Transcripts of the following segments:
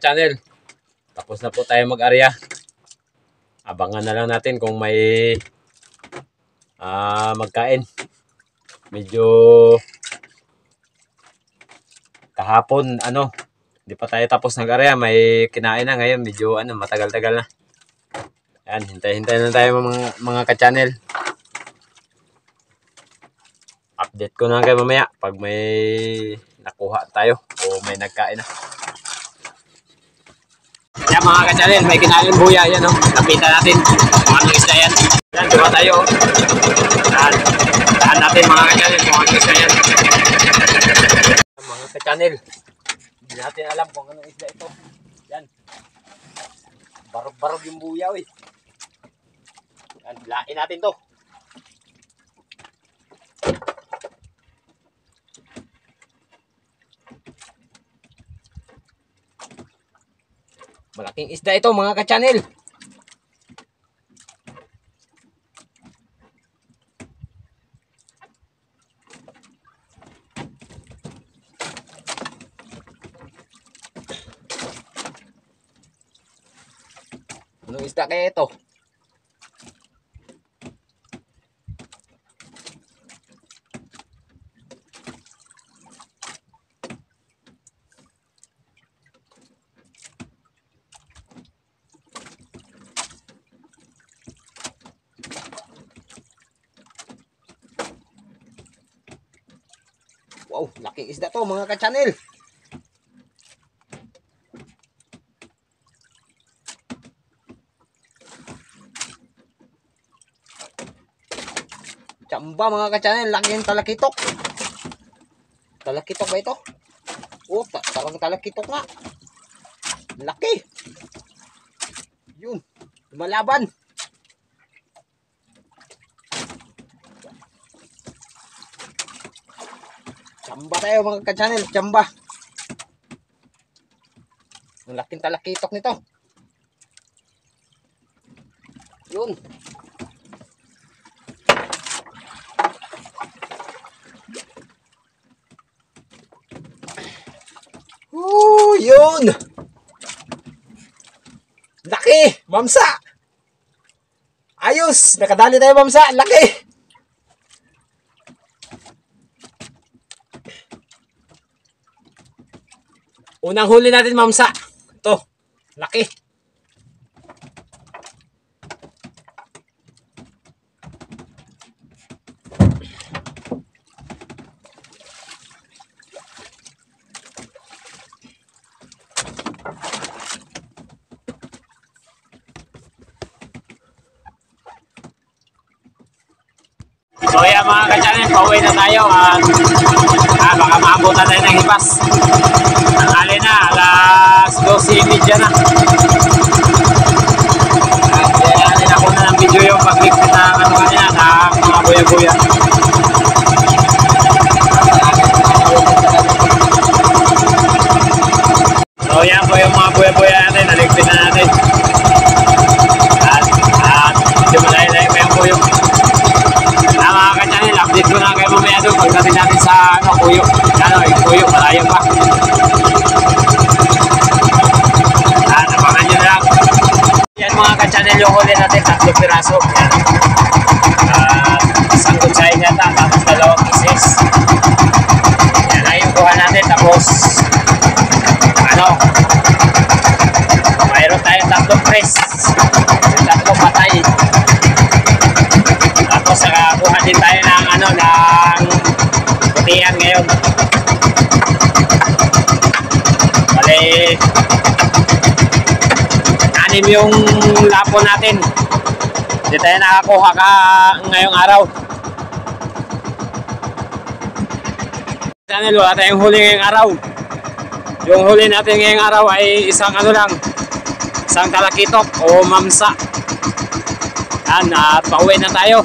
ka-channel, tapos na po tayo mag-area. Abangan na lang natin kung may magkain. Medyo kahapon hindi pa tayo tapos nag-area, may kinain na. Ngayon medyo matagal-tagal na. Ayan, hintay-hintay na tayo mga ka-channel. Update ko na kayo mamaya pag may nakuha tayo o may nagkain na. Yan mga ka-channel, may kinain buya. Yan lapitan natin kung anong isda yan. Yan, diba tayo. Daan natin mga ka-channel kung anong isda yan. Mga ka-channel, hindi natin alam kung anong isda ito. Yan, barog-barog yung buya. Yan, lain natin to. Malaking isda ito mga ka-channel. Anong isda kaya ito? Wow, laking isda to mga ka-channel. Tsamba mga ka-channel, laking talakitok. Talakitok ba ito? Oh, parang talakitok nga. Laki. Yun, lumalaban. Tsamba tayo mga ka-channel, tsamba. Ang laking talakitok nito. Yun. Yun. Laki, mamsa. Ayos, nakadali tayo mamsa, laki. Unang huli natin mamsa. Ito, laki. So yan mga ka-channel, pauwi na tayo. Baka maabot na tayo ng hipas. Tanghali na, alas 12:30 na. Kaya ako na ng video yung pag-click na kanina ng mga buya-buya. So yan po yung mga buya-buya natin, naligpit na natin. At medyo malayo-layo pa yung buyo. Mga ka-channel, update ko na kayo mamaya doon pagdating natin sa kuyo. Yung kuyo, malayo pa. Abangan nyo na lang. Yan mga ka-channel, yung huli natin, 3 piraso. Isang kutsahin yata, tapos 2 pieces. Yan na yung kuha natin, tapos mayroon tayong 3 press. 3 patay. Tapos nakakuha din tayo ng putihan ngayon. Bale, 6 yung lapo natin. Hindi tayo nakakuha ngayong araw. Channel, wala tayong huli ngayong araw. Yung huli natin ngayong araw ay isang isang talakitok o mamsa. Yan, at pauwi na tayo.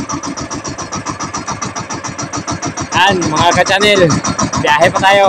Yan, mga ka-channel, biyahe pa tayo.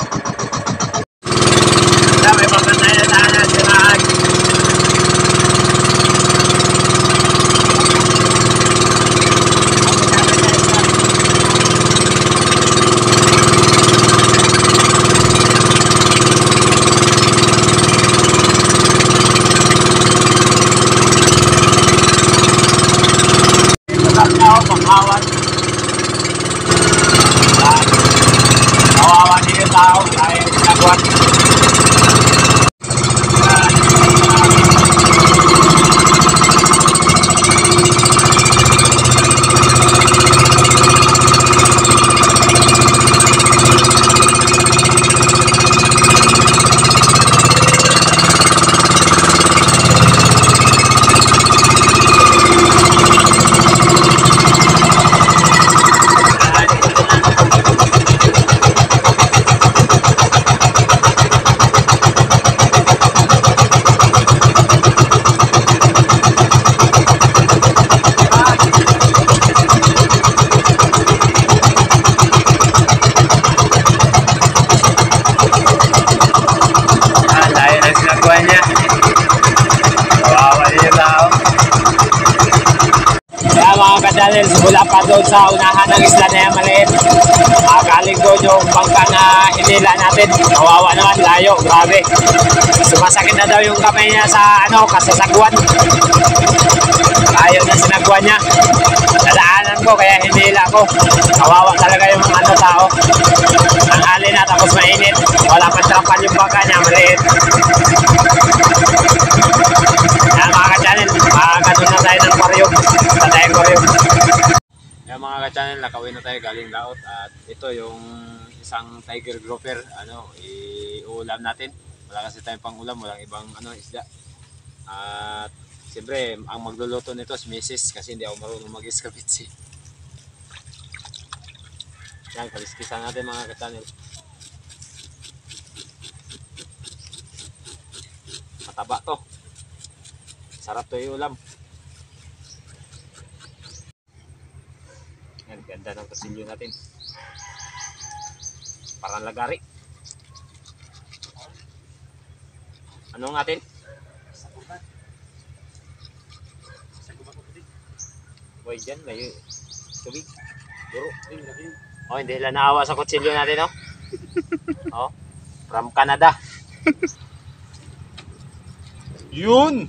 May pagkantay na tayo na siraan. ka-channel, simula pa doon sa unahan ng isla na yan maliit. Galing doon yung bangka na hinila natin. Kawawa naman, layo, grabe. Sumasakit na daw yung kamay niya sa kasasagwan. Ayaw na sinagwan niya. Nadaanan ko kaya hinila ko. Kawawa talaga yung tao. Ang alin na tapos mainit. Wala pang trapan yung bangka niya, maliit. Yan mga ka-channel, makakanoon na tayo ng aquarium. Sa tayong aquarium. Yan mga ka-channel, nakawin na tayo galing laot. At ito yung isang tiger grouper. Iulam natin. Wala kasi tayong pang ulam, walang ibang isda. At siyempre, ang magluluto nito si Mrs. kasi hindi ako marunong mag-escabitsi. Yan, kaliskisan natin mga ka-channel. Mataba to. Sarap to iulam. Yan, ganda ng kasilyo natin. Parang lagari. Ano nga atin? Boy, dyan may tubig. Duro. Oh, hindi lang naawa sa kutsilyo natin, oh. Oh, from Canada. Yun!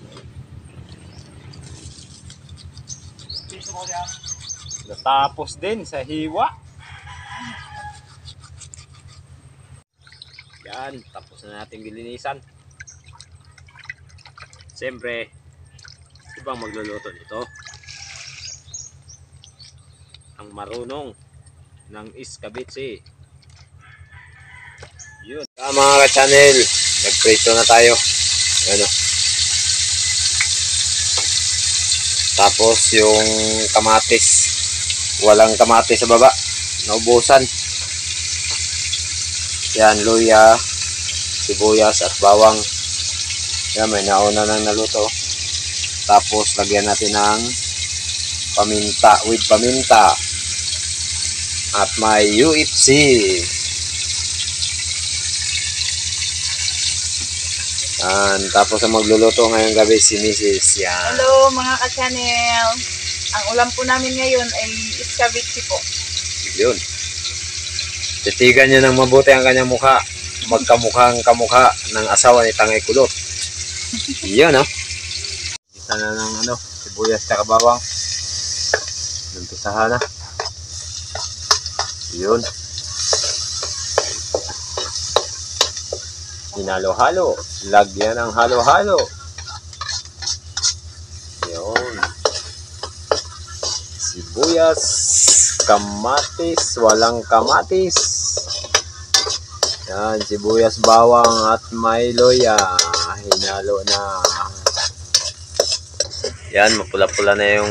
Natapos din sa hiwa. Yan, tapos na natin gilinisan. Siyempre, ibang magluluto nito. Ang marunong ng escabitsi. Yun. Mga ka-channel, nagprito na tayo. Ano? Tapos yung kamatis. Walang kamatis sa baba. Naubusan. Yan, luya, sibuyas at bawang. Yan, may nauna nang naluto. Tapos lagyan natin ng paminta with paminta. At may UFC. Yan, tapos ang magluluto ngayong gabi si Mrs. Yan. Hello mga ka-channel. Ang ulam po namin ngayon ay escabitsi po. Yun. Titigan nyo ng mabuti ang kanyang mukha. Magkamukhang kamukha ng asawa ni Tangay Kulot. Yun, no? Isa na ng sibuyas at bawang. Numpisahan na. Yun. Hinalo-halo. Lagyan ng halo-halo. Yun. Sibuyas, kamatis, walang kamatis. Yan, sibuyas, bawang at may loya. Hinalo na. Yan, mapula-pula na yung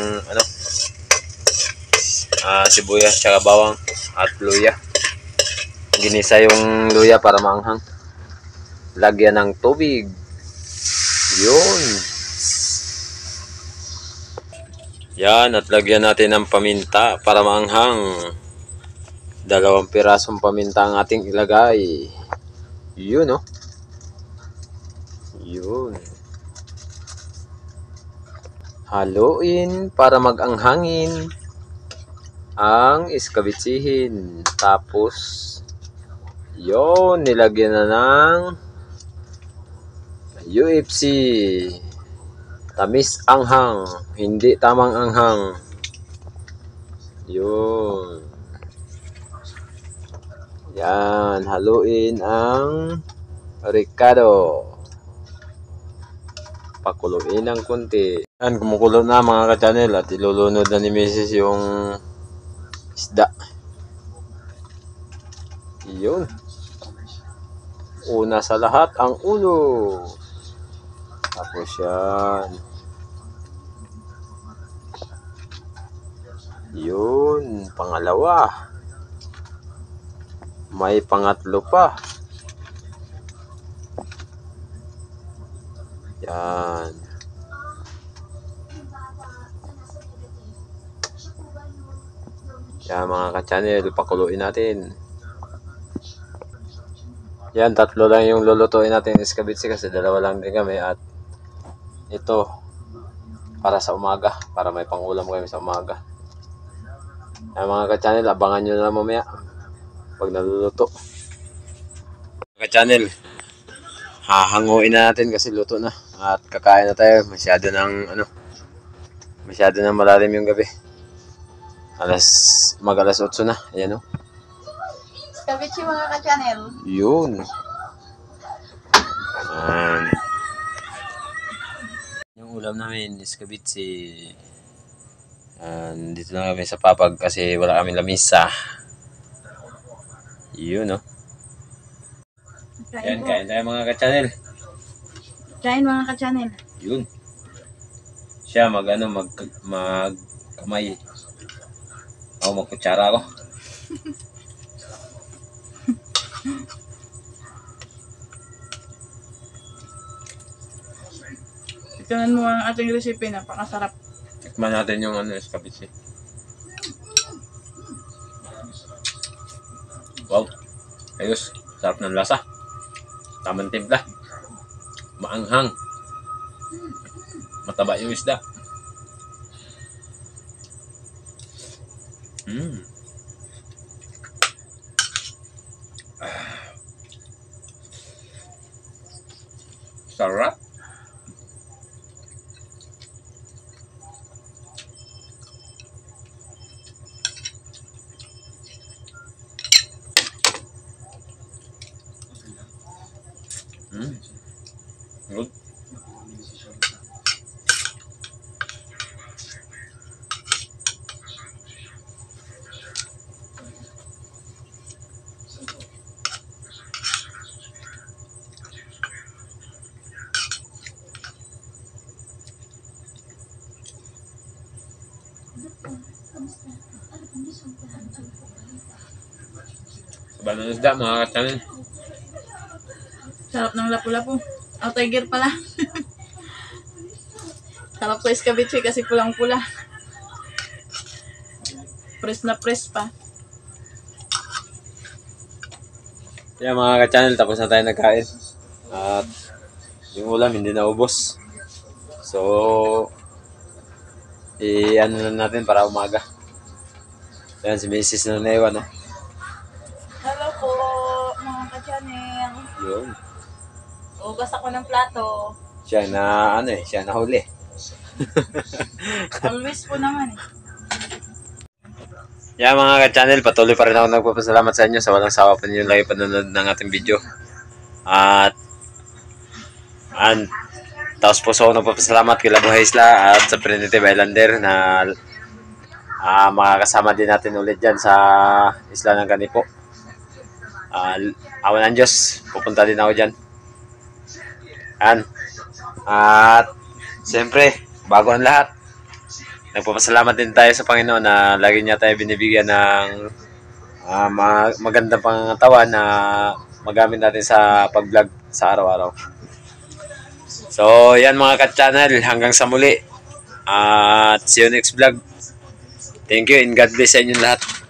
sibuyas tsaka bawang at luya. Ginisa yung luya para maanghang. Lagyan ng tubig. Yun. Yan, at lagyan natin ng paminta para maanghang. 2 pirasong paminta ang ating ilagay. Yun, no? Yun. Haluin para mag-anghangin ang escabetsihin. Tapos, yun, nilagyan na ng UFC. Tamis anghang, hindi tamang anghang. Yun. Yan, haluin ang ricado. Pakuluin ng kunti. Yan, kumukulo na mga ka-channel at ilulunod na ni Mrs. yung isda. Yun. Una sa lahat ang ulo. Tapos yan. Yun, pangalawa. May pangatlo pa. Yan. Yan mga ka-channel, pakuluin natin. Yan, 3 lang yung lulutuin natin escabitsi kasi 2 lang din kami at ito para sa umaga, para may pangulam kami sa umaga. Mga ka-channel, abangan nyo na lang mamaya pag naluluto. Mga ka-channel, hahanguin na natin kasi luto na. At kakain na tayo. Masyado na malalim yung gabi. Mag-alas 8 na. Ayan o. Kabichi mga ka-channel. Yun. Yung ulam namin is kabitsi. Dito na kami sa papag kasi wala kami lamisa. Yun o. Ayan, kain tayo mga ka-channel. Kain mga ka-channel. Yun. Siya magkamay. Ako magkutsara ako. Tignan mo ang ating recipe, napakasarap. Tikman natin yung escabeche. Wow. Ayos. Sarap ng lasa. Tamang timpla. Maanghang. Mataba yung isda. Sarap. Good. Banang isda mga ka-channel. Sarap ng lapu-lapu. Oh, tiger pala. Sarap sa escabeche kasi pulang-pula. Press na press pa. Yan mga ka-channel, tapos na tayo nagkain. At yung ulam hindi naubos. So, ano na natin para umaga. Yan si Mrs. na naiwan, no? Hello po, mga ka-channel. Yun. Ugas ako ng plato. Siya na huli. Always po naman eh. Yan mga ka-channel, patuloy pa rin ako nagpapasalamat sa inyo sa walang sawa pa ninyo lagi panonood ng ating video. Tapos po ako nagpapasalamat kay Labo Isla at sa Primitive Islander na makakasama din natin ulit dyan sa Isla ng Ganipo. Awan ng Diyos, pupunta din ako dyan. At siyempre, bago ang lahat, nagpapasalamat din tayo sa Panginoon na lagi niya tayo binibigyan ng magandang pangangatawan na magamit natin sa pag-vlog sa araw-araw. So, yan mga ka-channel, hanggang sa muli. At see you next vlog. Thank you and God bless sa inyong lahat.